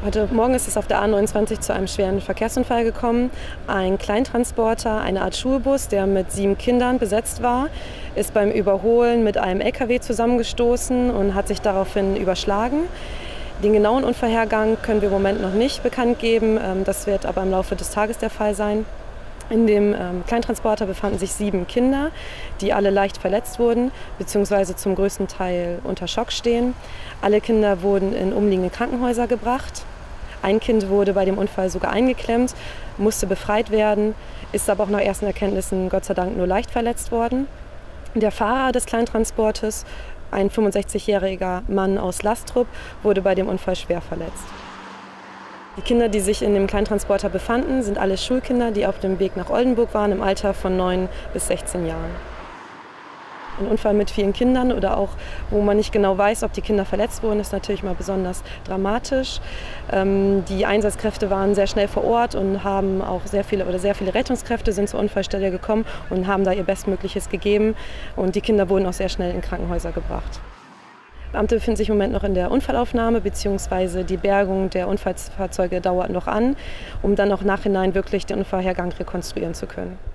Heute Morgen ist es auf der A29 zu einem schweren Verkehrsunfall gekommen. Ein Kleintransporter, eine Art Schulbus, der mit 7 Kindern besetzt war, ist beim Überholen mit einem LKW zusammengestoßen und hat sich daraufhin überschlagen. Den genauen Unfallhergang können wir im Moment noch nicht bekannt geben. Das wird aber im Laufe des Tages der Fall sein. In dem Kleintransporter befanden sich 7 Kinder, die alle leicht verletzt wurden bzw. zum größten Teil unter Schock stehen. Alle Kinder wurden in umliegende Krankenhäuser gebracht. Ein Kind wurde bei dem Unfall sogar eingeklemmt, musste befreit werden, ist aber auch nach ersten Erkenntnissen Gott sei Dank nur leicht verletzt worden. Der Fahrer des Kleintransportes, ein 65-jähriger Mann aus Lastrup, wurde bei dem Unfall schwer verletzt. Die Kinder, die sich in dem Kleintransporter befanden, sind alle Schulkinder, die auf dem Weg nach Oldenburg waren, im Alter von 9 bis 16 Jahren. Ein Unfall mit vielen Kindern oder auch, wo man nicht genau weiß, ob die Kinder verletzt wurden, ist natürlich mal besonders dramatisch. Die Einsatzkräfte waren sehr schnell vor Ort und haben auch sehr viele Rettungskräfte sind zur Unfallstelle gekommen und haben da ihr Bestmögliches gegeben. Und die Kinder wurden auch sehr schnell in Krankenhäuser gebracht. Beamte befinden sich im Moment noch in der Unfallaufnahme, beziehungsweise die Bergung der Unfallfahrzeuge dauert noch an, um dann auch nachhinein wirklich den Unfallhergang rekonstruieren zu können.